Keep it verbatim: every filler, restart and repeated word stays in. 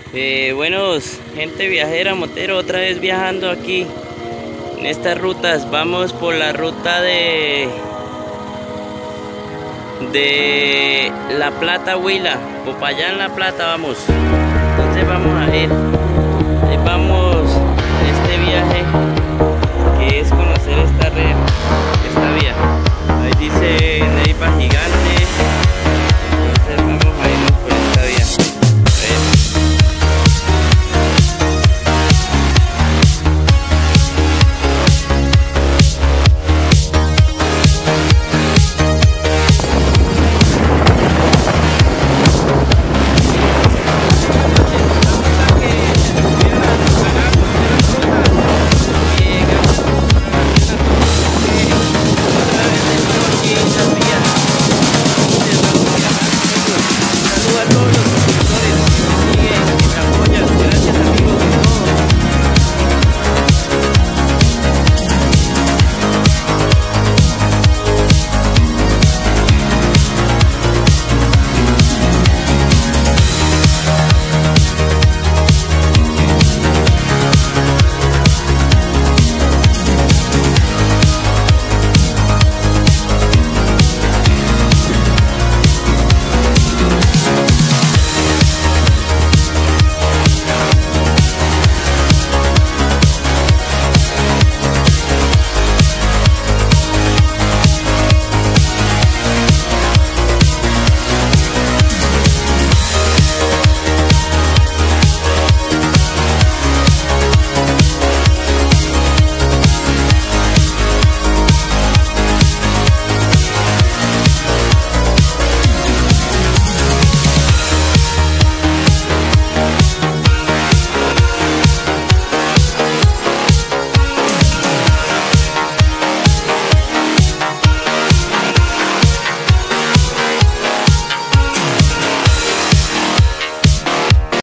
Eh, buenos, gente viajera, motero, otra vez viajando aquí en estas rutas. Vamos por la ruta de de La Plata, Huila, Popayán, La Plata, vamos. Entonces vamos a ir, ahí vamos en este viaje que es conocer esta red, esta vía. Ahí dice Neiva Gigante.